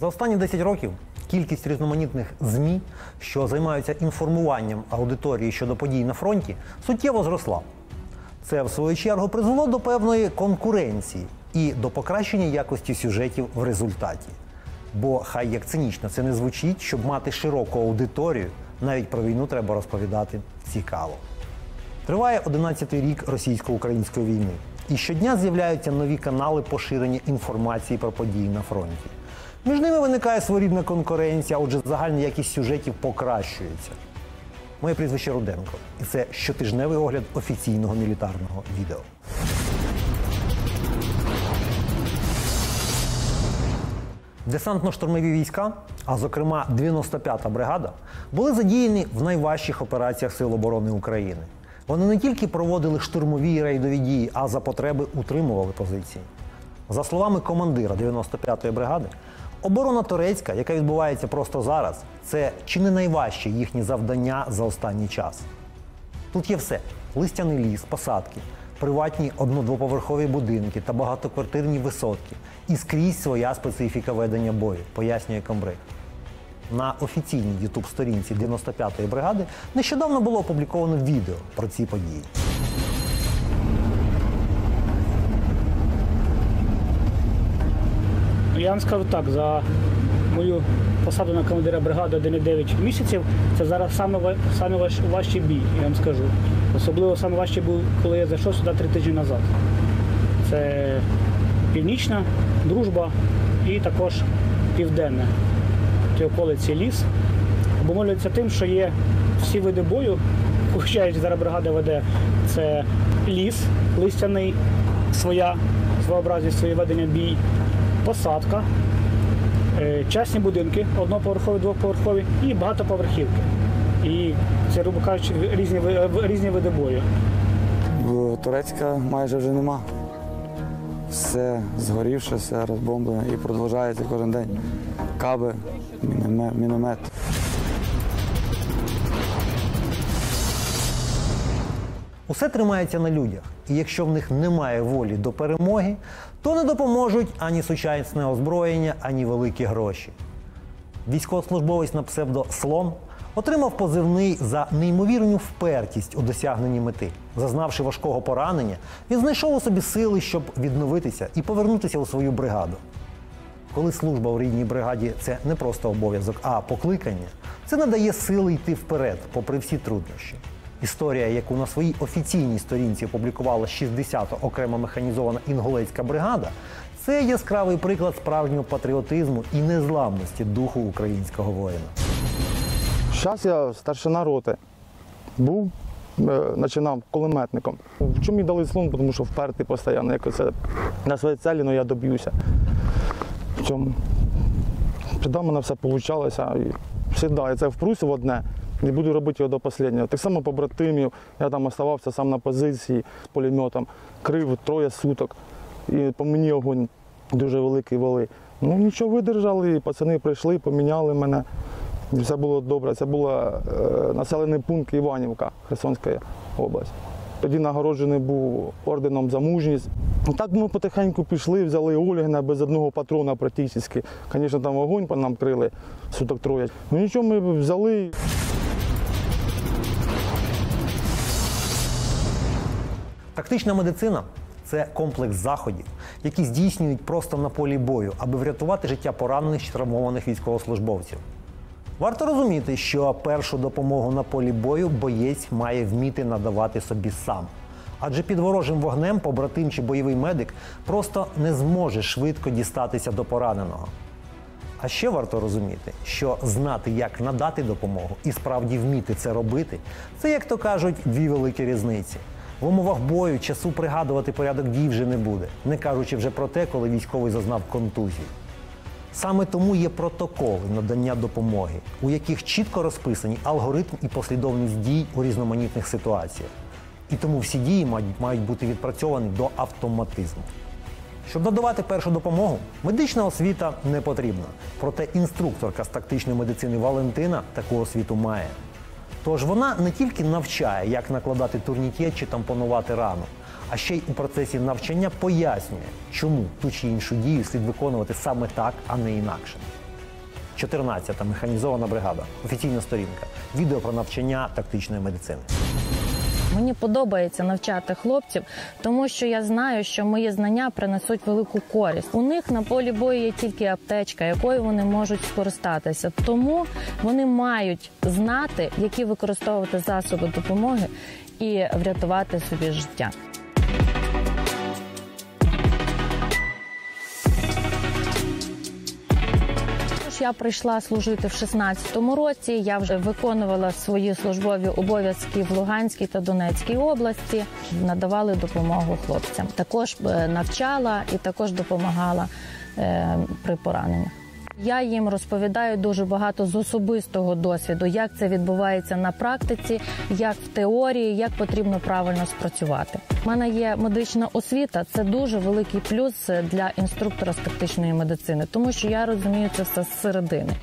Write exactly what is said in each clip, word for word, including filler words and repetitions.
За останні десять років кількість різноманітних ЗМІ, що займаються інформуванням аудиторії щодо подій на фронті, суттєво зросла. Це, в свою чергу, призвело до певної конкуренції і до покращення якості сюжетів в результаті. Бо, хай як цинічно це не звучить, щоб мати широку аудиторію, навіть про війну треба розповідати цікаво. Триває одинадцятий рік російсько-української війни. І щодня з'являються нові канали поширення інформації про події на фронті. Між ними виникає своєрідна конкуренція, отже, загальна якість сюжетів покращується. Моє прізвище Руденко. І це щотижневий огляд офіційного мілітарного відео. Десантно-штурмові війська, а зокрема дев'яносто п'ята бригада, були задіяні в найважчих операціях Сил оборони України. Вони не тільки проводили штурмові і рейдові дії, а за потреби утримували позиції. За словами командира дев'яносто п'ятої бригади, оборона Торецька, яка відбувається просто зараз, це чи не найважче їхнє завдання за останній час. Тут є все – листяний ліс, посадки, приватні одно-двоповерхові будинки та багатоквартирні висотки. І скрізь своя специфіка ведення бою, пояснює комбриг. На офіційній ютуб-сторінці дев'яносто п'ятої бригади нещодавно було опубліковано відео про ці події. Я вам скажу так, за мою посаду на командира бригади один і дев'ять місяців, це зараз саме, саме важ, важчий бій, я вам скажу. Особливо саме важчий був, коли я зайшов сюди три тижні назад. Це Північна, Дружба і також Південне. Ті околиці ліс. Обумовлюється тим, що є всі види бою, включаючи зараз бригада веде, це ліс, листяний, своя, своєобразність, своє ведення бій, посадка, частні будинки, одноповерхові, двоповерхові і багатоповерхівки. І це, грубо кажучи, різні, різні види бою. Турецька майже вже нема. Все згорівше, все розбомблене і продовжується кожен день. Каби, міномет. Усе тримається на людях. І якщо в них немає волі до перемоги, то не допоможуть ані сучасне озброєння, ані великі гроші. Військовослужбовець на псевдо «Слон» отримав позивний за неймовірну впертість у досягненні мети. Зазнавши важкого поранення, він знайшов у собі сили, щоб відновитися і повернутися у свою бригаду. Коли служба у рідній бригаді – це не просто обов'язок, а покликання, це надає сили йти вперед, попри всі труднощі. Історія, яку на своїй офіційній сторінці опублікувала шістдесята окрема механізована інгулецька бригада, це яскравий приклад справжнього патріотизму і незламності духу українського воїна. Зараз я старшина роти. Був, починав кулеметником. Чому мені дали «Слон», тому що впертий постійно. Як це, на своїй цілі, але я доб'юся. В цьому. Тоді в мене все вийшло. Завжди, я це впрусь в одне. І буду робити його до останнього. Так само побратимів, я там оставався сам на позиції з пулеметом, крив троє суток. І по мені огонь дуже великий вели. Ну нічого, видержали, пацани прийшли, поміняли мене. І все було добре. Це був е, населений пункт Іванівка, Херсонська область. Тоді нагороджений був орденом за мужність. І так ми потихеньку пішли, взяли Ольгина без одного патрона практично. Звісно, там вогонь по нам крили, суток троє. Ну нічого, ми взяли. Тактична медицина – це комплекс заходів, які здійснюють просто на полі бою, аби врятувати життя поранених чи травмованих військовослужбовців. Варто розуміти, що першу допомогу на полі бою боєць має вміти надавати собі сам. Адже під ворожим вогнем побратим чи бойовий медик просто не зможе швидко дістатися до пораненого. А ще варто розуміти, що знати, як надати допомогу і справді вміти це робити – це, як то кажуть, дві великі різниці. В умовах бою часу пригадувати порядок дій вже не буде, не кажучи вже про те, коли військовий зазнав контузії. Саме тому є протоколи надання допомоги, у яких чітко розписані алгоритм і послідовність дій у різноманітних ситуаціях. І тому всі дії мають бути відпрацьовані до автоматизму. Щоб надавати першу допомогу, медична освіта не потрібна. Проте інструкторка з тактичної медицини Валентина таку освіту має. Тож вона не тільки навчає, як накладати турнікет чи тампонувати рану, а ще й у процесі навчання пояснює, чому ту чи іншу дію слід виконувати саме так, а не інакше. чотирнадцята механізована бригада. Офіційна сторінка. Відео про навчання тактичної медицини. Мені подобається навчати хлопців, тому що я знаю, що мої знання принесуть велику користь. У них на полі бою є тільки аптечка, якою вони можуть скористатися. Тому вони мають знати, які використовувати засоби допомоги і врятувати собі життя. Я прийшла служити в шістнадцятому році, я вже виконувала свої службові обов'язки в Луганській та Донецькій області, надавали допомогу хлопцям. Також навчала і також допомагала е, при пораненнях. Я їм розповідаю дуже багато з особистого досвіду, як це відбувається на практиці, як в теорії, як потрібно правильно спрацювати. У мене є медична освіта, це дуже великий плюс для інструктора з тактичної медицини, тому що я розумію це все зсередини.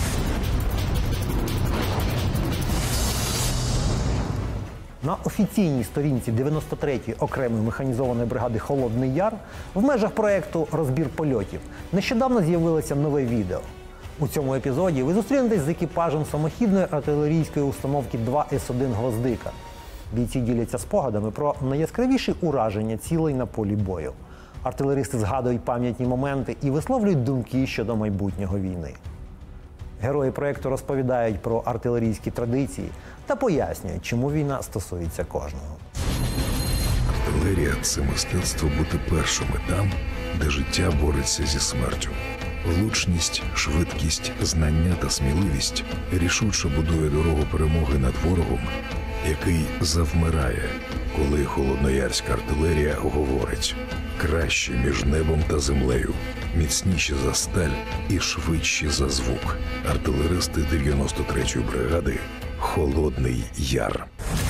На офіційній сторінці дев'яносто третьої окремої механізованої бригади «Холодний Яр» в межах проєкту «Розбір польотів» нещодавно з'явилося нове відео. У цьому епізоді ви зустрінетесь з екіпажем самохідної артилерійської установки два С один «Гвоздика». Бійці діляться спогадами про найяскравіші ураження цілей на полі бою. Артилеристи згадують пам'ятні моменти і висловлюють думки щодо майбутнього війни. Герої проєкту розповідають про артилерійські традиції та пояснюють, чому війна стосується кожного. Артилерія – це мистецтво бути першими там, де життя бореться зі смертю. Влучність, швидкість, знання та сміливість рішуче будує дорогу перемоги над ворогом, який завмирає, коли холодноярська артилерія говорить: краще між небом та землею, міцніші за сталь і швидші за звук. Артилеристи дев'яносто третьої бригади «Холодний Яр».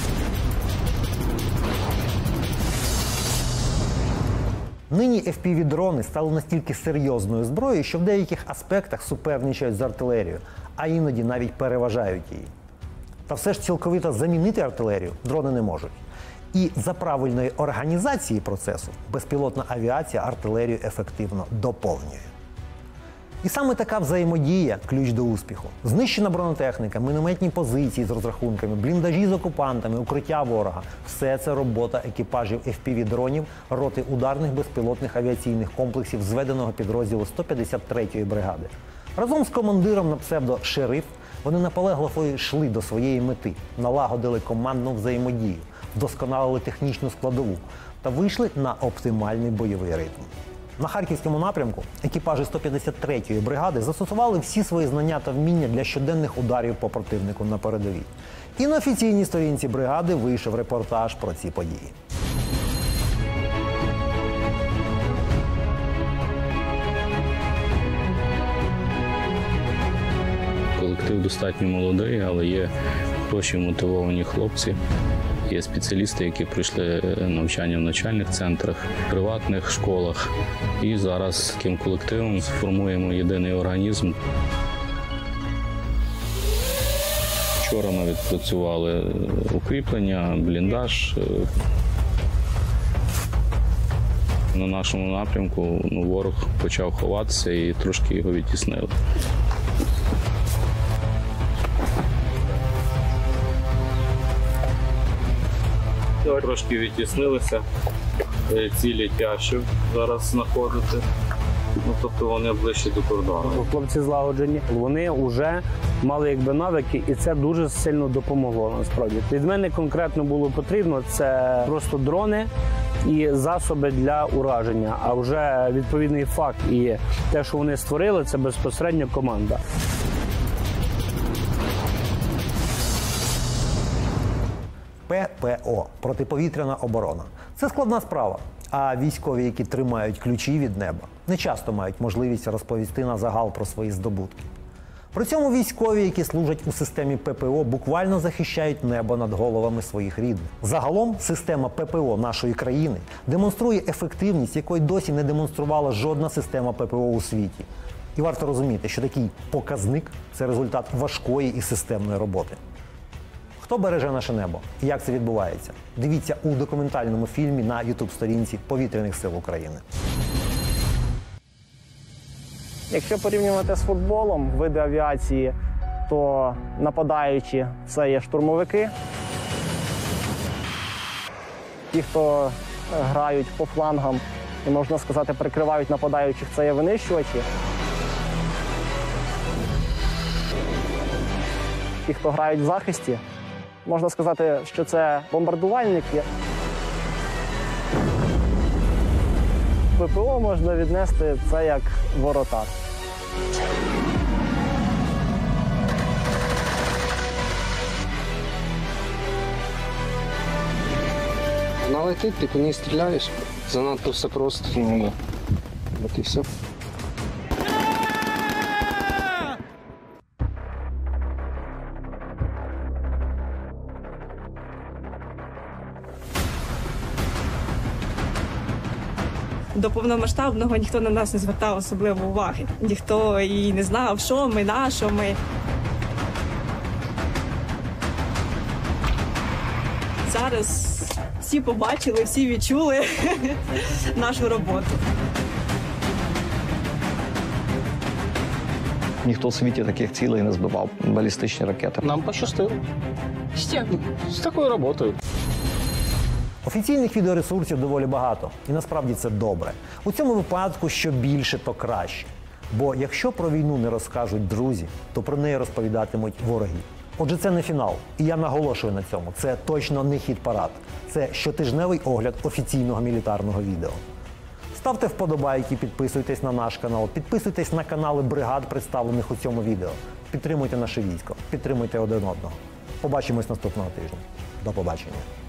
Нині еф пі ві-дрони стали настільки серйозною зброєю, що в деяких аспектах суперничають з артилерією, а іноді навіть переважають її. Та все ж цілковито замінити артилерію дрони не можуть. І за правильної організації процесу безпілотна авіація артилерію ефективно доповнює. І саме така взаємодія – ключ до успіху. Знищена бронетехніка, мінометні позиції з розрахунками, бліндажі з окупантами, укриття ворога – все це робота екіпажів еф пі ві-дронів роти ударних безпілотних авіаційних комплексів зведеного підрозділу сто п'ятдесят третьої бригади. Разом з командиром на псевдо «Шериф» вони наполегливо йшли до своєї мети, налагодили командну взаємодію, вдосконалили технічну складову та вийшли на оптимальний бойовий ритм. На Харківському напрямку екіпажі сто п'ятдесят третьої бригади застосували всі свої знання та вміння для щоденних ударів по противнику на передовій. І на офіційній сторінці бригади вийшов репортаж про ці події. Колектив достатньо молодий, але є хороші мотивовані хлопці. Є спеціалісти, які пройшли навчання в навчальних центрах, приватних школах. І зараз з таким колективом сформуємо єдиний організм. Вчора ми відпрацювали укріплення, бліндаж. На нашому напрямку ну, ворог почав ховатися і трошки його відтіснили. Трошки відтіснилися, цілі тяжче зараз знаходити, ну, тобто вони ближче до кордону. Хлопці злагоджені, вони вже мали якби навики, і це дуже сильно допомогло насправді. Від мене конкретно було потрібно це просто дрони і засоби для ураження, а вже відповідний факт і те, що вони створили, це безпосередньо команда. пе пе о – протиповітряна оборона. Це складна справа, а військові, які тримають ключі від неба, не часто мають можливість розповісти на загал про свої здобутки. При цьому військові, які служать у системі пе пе о, буквально захищають небо над головами своїх рідних. Загалом, система пе пе о нашої країни демонструє ефективність, якої досі не демонструвала жодна система пе пе о у світі. І варто розуміти, що такий показник – це результат важкої і системної роботи. Хто береже наше небо і як це відбувається? Дивіться у документальному фільмі на ютуб-сторінці Повітряних сил України. Якщо порівнювати з футболом, види авіації, то нападаючі – це є штурмовики. Ті, хто грають по флангам і, можна сказати, прикривають нападаючих, це є винищувачі. Ті, хто грають в захисті, можна сказати, що це бомбардувальники. ППО можна віднести це як воротар. Налетить, ти по ній стріляєш, занадто все просто. Ну, от і все. До повномасштабного ніхто на нас не звертав особливо уваги. Ніхто і не знав, що ми, на що ми. Зараз всі побачили, всі відчули нашу роботу. Ніхто в світі таких цілей не збивав, балістичні ракети. Нам пощастило. Ще. З такою роботою. Офіційних відеоресурсів доволі багато, і насправді це добре. У цьому випадку що більше, то краще. Бо якщо про війну не розкажуть друзі, то про неї розповідатимуть вороги. Отже, це не фінал, і я наголошую на цьому. Це точно не хіт-парад. Це щотижневий огляд офіційного мілітарного відео. Ставте вподобайки, підписуйтесь на наш канал, підписуйтесь на канали бригад, представлених у цьому відео. Підтримуйте наше військо, підтримуйте один одного. Побачимось наступного тижня. До побачення.